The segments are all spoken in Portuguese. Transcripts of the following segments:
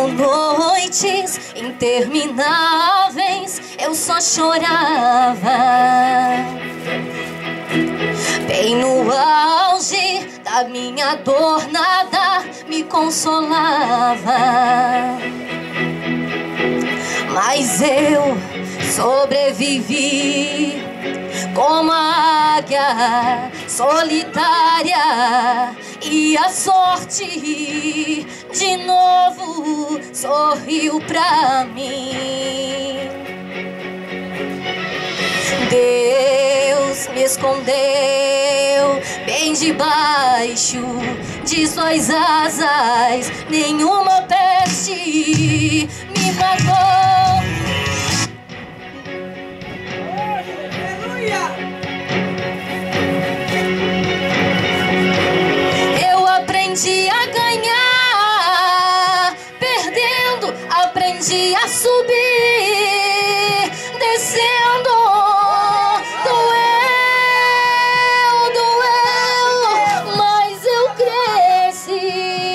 noites intermináveis eu só chorava. Bem no auge da minha dor nada me consolava. Mas eu sobrevivi como a águia solitária, e a sorte de novo sorriu pra mim. Deus me escondeu bem debaixo de suas asas, nenhuma peste me matou. Eu aprendi a ganhar, perdendo, aprendi a subir, descendo. Doeu, mas eu cresci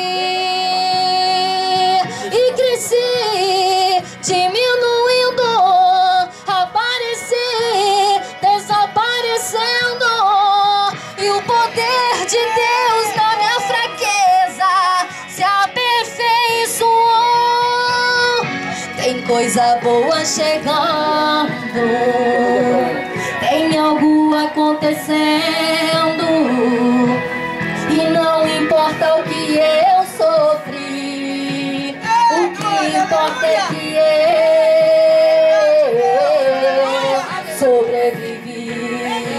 e cresci, diminuindo, apareci, desaparecendo, e o poder de Deus na minha fraqueza se aperfeiçoou. Tem coisa boa chegando, tem algo acontecendo, e não importa o que eu sofri, o que importa é que eu sobrevivi.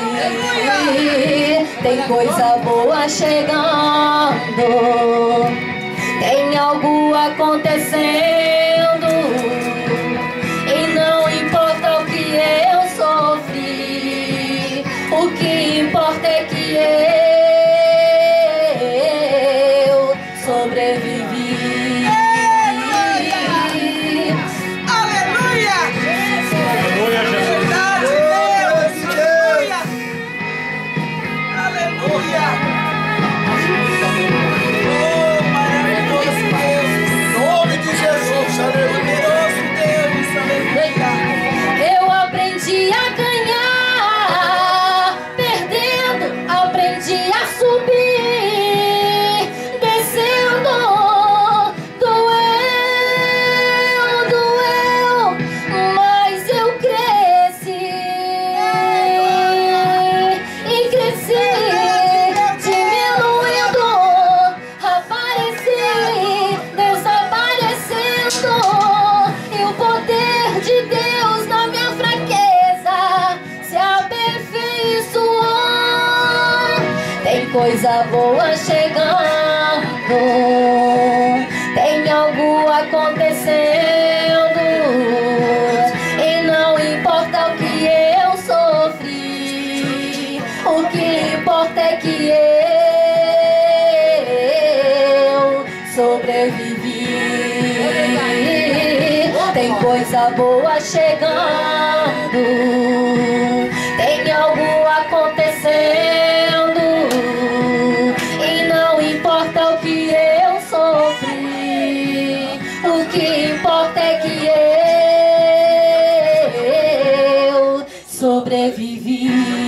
Tem coisa boa chegando, tem algo acontecendo, e não importa o que eu sofri, o que importa é que eu sobrevivi. Aleluia! Aleluia, Jesus. Aleluia! Oh, maravilhoso Deus! Em nome de Jesus! Poderoso Deus! Aleluia! Eu aprendi a ganhar, perdendo, aprendi a subir, descendo. Doeu, mas eu cresci e cresci, diminuindo, apareci, desaparecendo, e o poder de Deus na minha fraqueza se aperfeiçoou. Tem coisa boa chegando, tem algo acontecendo, e não importa o que eu sofri, o que importa é que eu sobrevivi. Tem coisa boa chegando, tem algo acontecendo, e não importa o que eu sofri, o que importa é que eu sobrevivi.